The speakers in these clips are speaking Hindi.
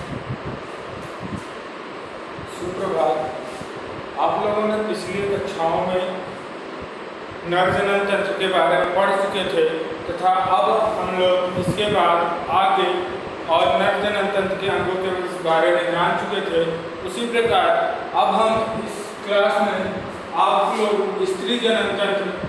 सुप्रभात। आप लोगों ने पिछली कक्षाओं में नर जनन तंत्र के बारे में पढ़ चुके थे तथा अब हम लोग इसके बाद आगे और नर जनन तंत्र के अंगों के बारे में जान चुके थे। उसी प्रकार अब हम इस क्लास में आप लोग स्त्री जनन तंत्र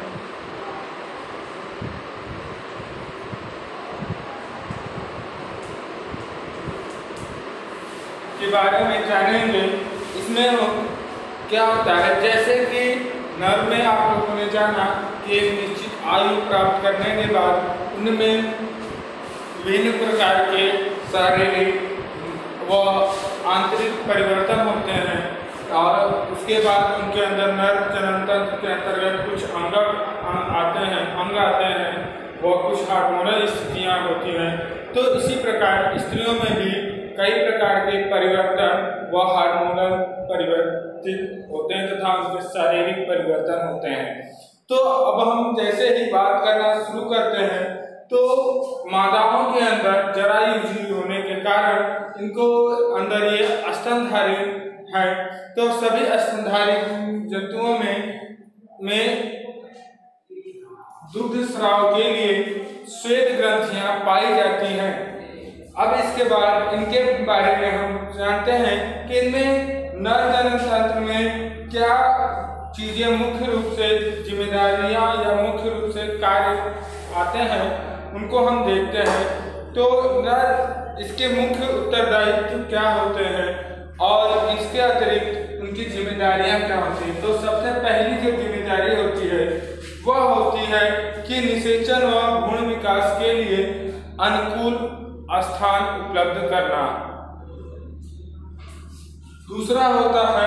के बारे में जानेंगे। इसमें क्या होता है, जैसे कि नर में आप लोगों ने जाना कि एक निश्चित आयु प्राप्त करने के बाद उनमें विभिन्न प्रकार के शारीरिक व आंतरिक परिवर्तन होते हैं और उसके बाद उनके अंदर नर जनन तंत्र के अंतर्गत कुछ अंग आते हैं व कुछ हार्मोनल स्थितियाँ होती हैं। तो इसी प्रकार स्त्रियों में भी कई प्रकार के परिवर्तन व हार्मोनल परिवर्तित होते हैं तथा उनके शारीरिक परिवर्तन होते हैं। तो अब हम जैसे ही बात करना शुरू करते हैं तो मादाओं के अंदर जरायुजी होने के कारण इनको अंदर ये स्तनधारी है। तो सभी स्तनधारी जंतुओं में दुग्ध स्राव के लिए श्वेत ग्रंथियां पाई जाती हैं। अब इसके बाद इनके बारे में हम जानते हैं कि इनमें नर जनन तंत्र में क्या चीजें मुख्य रूप से जिम्मेदारियां या मुख्य रूप से कार्य आते हैं, उनको हम देखते हैं। तो नर इसके मुख्य उत्तरदायित्व क्या होते हैं और इसके अतिरिक्त उनकी जिम्मेदारियां क्या होती हैं। तो सबसे पहली जो जिम्मेदारी होती है वह होती है कि निषेचन व भ्रूण विकास के लिए अनुकूल स्थान उपलब्ध करना। दूसरा होता है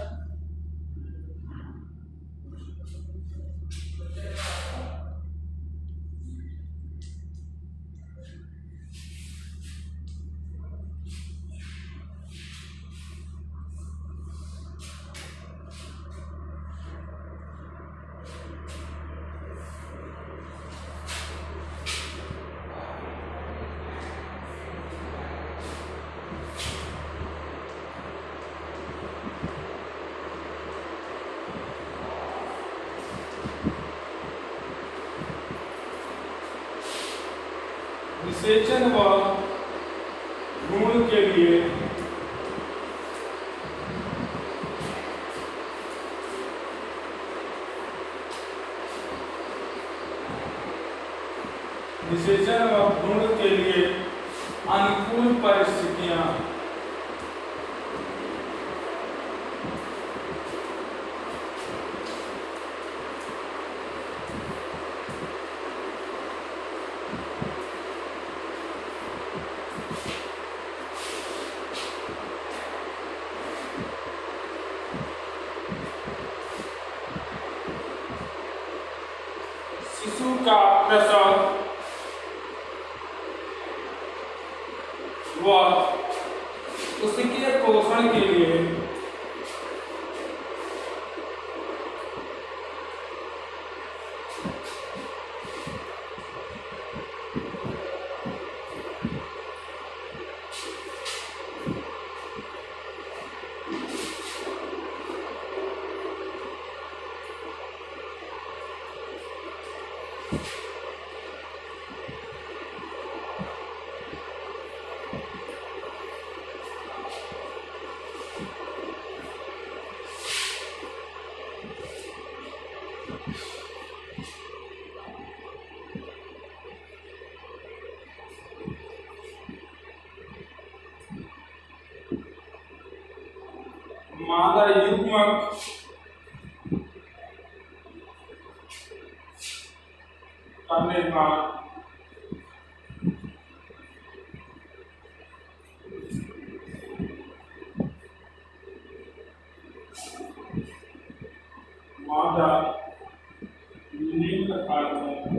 निषेचन व भ्रूण के लिए अनुकूल परिस्थितियां। शिशु का प्रसव व उसके पोषण के लिए मादा युग्मक का निर्माण मादा लिंग हार्मोन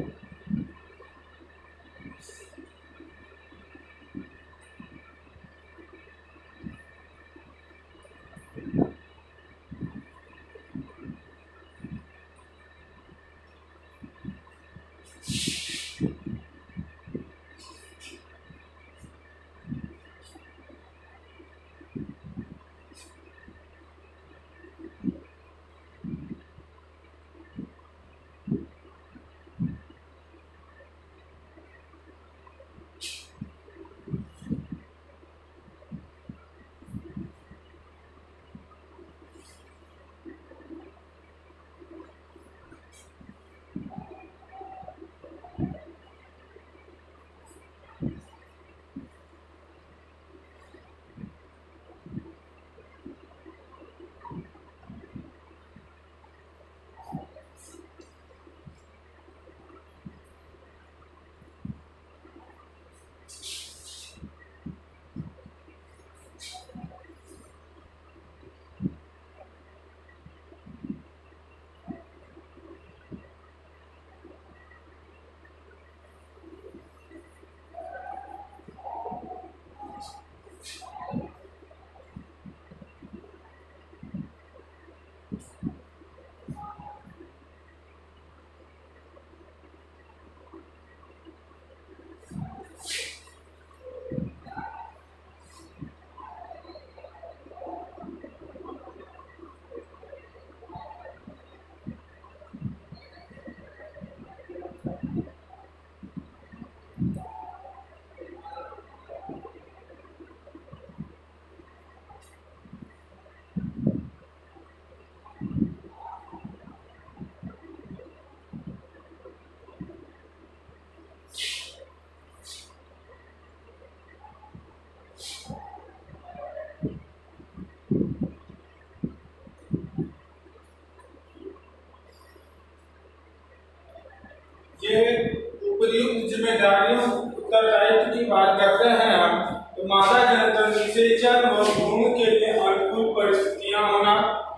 ये उपयुक्त जिम्मेदारियों उत्तरदायित्व की बात करते हैं हम, तो मादा जनतंत्र निषेचन व भ्रूण के लिए अनुकूल परिस्थितियां होना।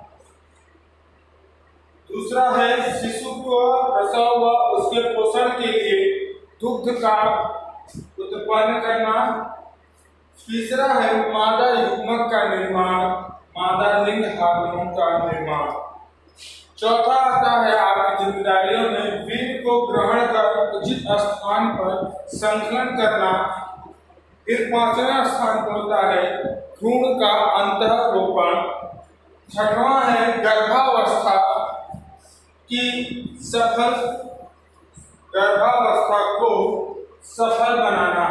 दूसरा है शिशु को प्रसव व उसके पोषण के लिए दुग्ध का उत्पन्न करना। तीसरा है मादा युग्मक का निर्माण, मादा लिंग हार्मोन का निर्माण। चौथा आता है आपकी जिम्मेदारियों में वीर्य को ग्रहण कर उचित स्थान पर संकलन करना। फिर पांचवा स्थान पर होता है भ्रूण का अंतःरोपण। छठवां है गर्भावस्था को सफल बनाना।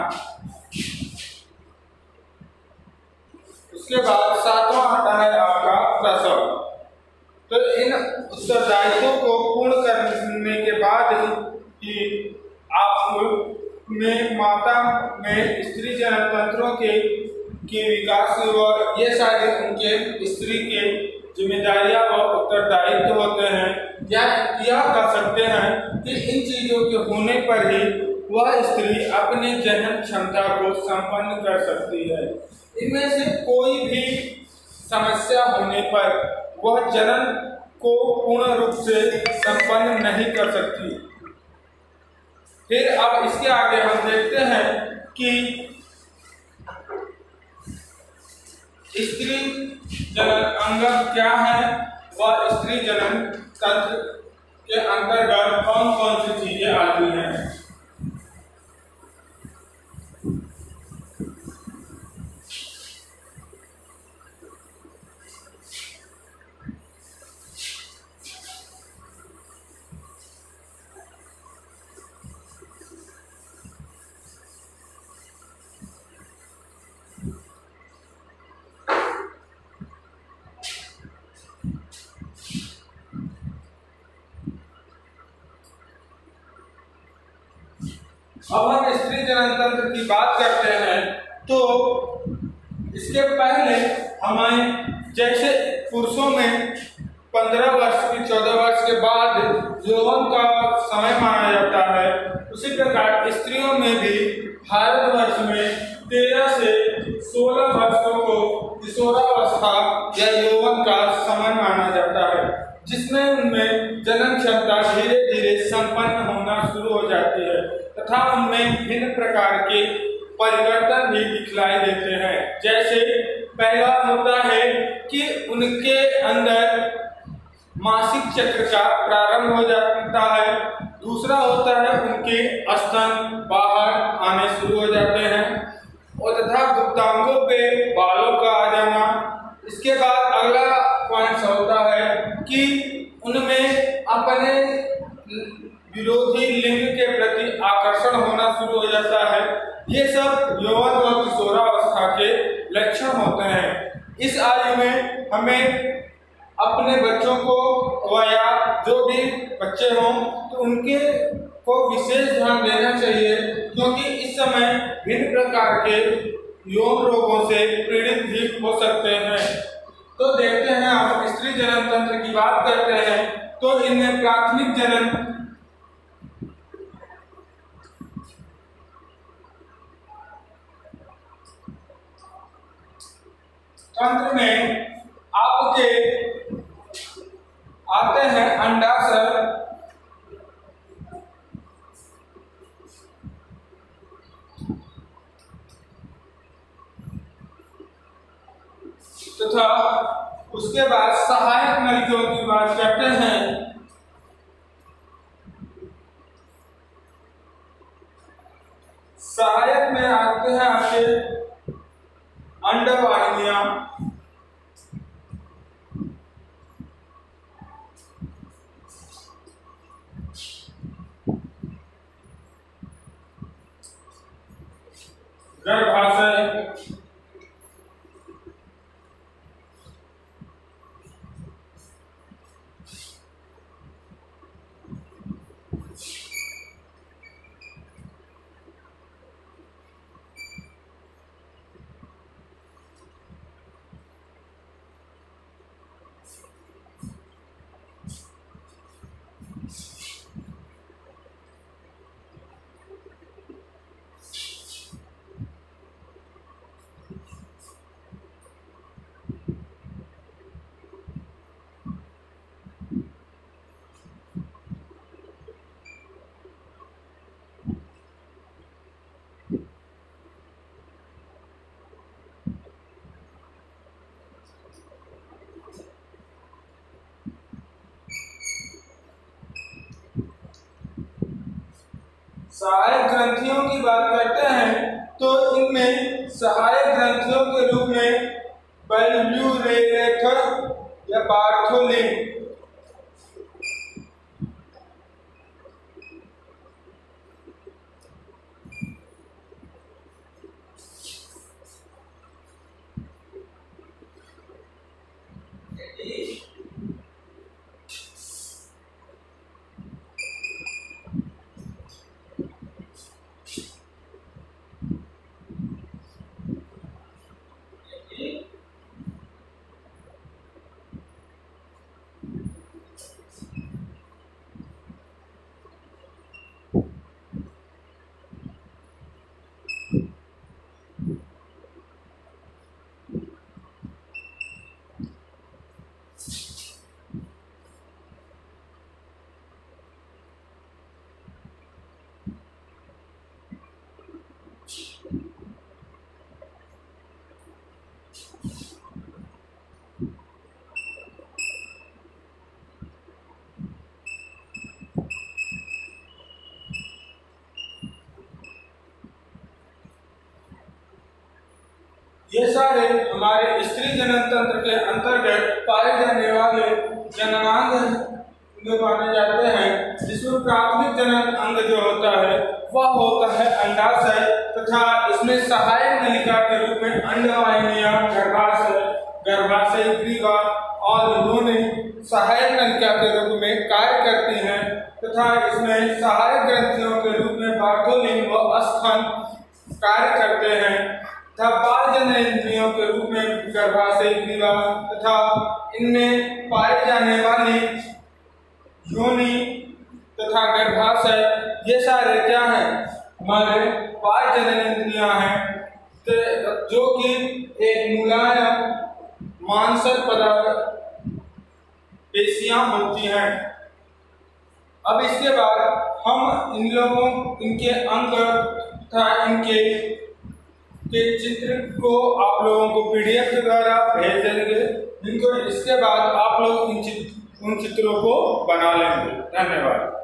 उसके बाद सातवां आता है आपका प्रसव। तो इन उत्तरदायित्वों को पूर्ण करने के बाद ही आप में माता में स्त्री जनतंत्रों के विकास और ये सारे उनके स्त्री के जिम्मेदारियां और उत्तरदायित्व होते हैं। या यह कह सकते हैं कि इन चीजों के होने पर ही वह स्त्री अपनी जनन क्षमता को संपन्न कर सकती है। इनमें से कोई भी समस्या होने पर वह जनन को पूर्ण रूप से संपन्न नहीं कर सकती। फिर अब इसके आगे हम देखते हैं कि स्त्री जनन अंग क्या है व स्त्री जनन तंत्र के अंतर्गत कौन कौन सी चीजें आती हैं। अब हम स्त्री जनन तंत्र की बात करते हैं तो इसके पहले हमें जैसे पुरुषों में 15 वर्ष की 14 वर्ष के बाद यौवन का समय माना जाता है, उसी प्रकार स्त्रियों में भी भारतवर्ष में 13 से 16 वर्षों को किशोरावस्था या यौवन का समय माना जाता है, जिसमें उनमें जनन क्षमता धीरे धीरे संपन्न होना शुरू हो जाती है तथा उनमें भिन्न प्रकार के परिवर्तन भी दिखलाई देते हैं। जैसे पहला होता है कि उनके अंदर मासिक चक्र का प्रारंभ हो जाता है। दूसरा होता है उनके स्तन बाहर आने शुरू हो जाते हैं और तथा गुप्तांगों पे बालों का आ जाना। इसके बाद अगला पॉइंट होता है कि उनमें अपने विरोधी लिंग के प्रति आकर्षण होना शुरू हो जाता है। ये सब यौवन व किशोरावस्था के लक्षण होते हैं। इस आयु में हमें अपने बच्चों को या जो भी बच्चे हों तो उनके को विशेष ध्यान देना चाहिए, क्योंकि इस समय भिन्न प्रकार के यौन रोगों से पीड़ित भी हो सकते हैं। तो देखते हैं हम स्त्री जनन तंत्र की बात करते हैं तो इनमें प्राथमिक जनन तंत्र में आपके आते हैं अंडाशय, तथा उसके बाद सहायक नलिकाओं की बात करते हैं। सहायक में आते हैं आपके अंडवाहिनियां, गर्भाशय, सहायक ग्रंथियों की बात करते हैं तो इनमें सहायक ग्रंथियों के रूप में बल्ब्यूरेथर या बार्थोलिन, ये सारे हमारे स्त्री जनन तंत्र के अंतर्गत पाए जाने वाले जननांग जो माने जाते हैं, जिसमें प्राथमिक जनन अंग जो होता है वह होता है अंडाशय तथा इसमें सहायक नलिका के रूप में अंडवाहिनियां, गर्भाशय, गर्भाशय ग्रीवा और योनि सहायक नलिका के रूप में कार्य करती हैं तथा इसमें सहायक ग्रंथियों के रूप में बार्थोलिन व स्तन कार्य करते हैं तथा बाह्य जननेंद्रियों के रूप में गर्भाशय ग्रीवा तथा इनमें पाए जाने वाली योनि तथा गर्भाशय, ये सारे क्या हैं, हमारे बाह्य जननेंद्रियां हैं जो कि एक मुलायम मांसल पदार्थ पेशियां होती हैं। अब इसके बाद हम इन लोगों, इनके अंग तथा इनके चित्र को आप लोगों को PDF के द्वारा भेज देंगे, जिनको इसके बाद आप लोग उन चित्रों को बना लेंगे। धन्यवाद।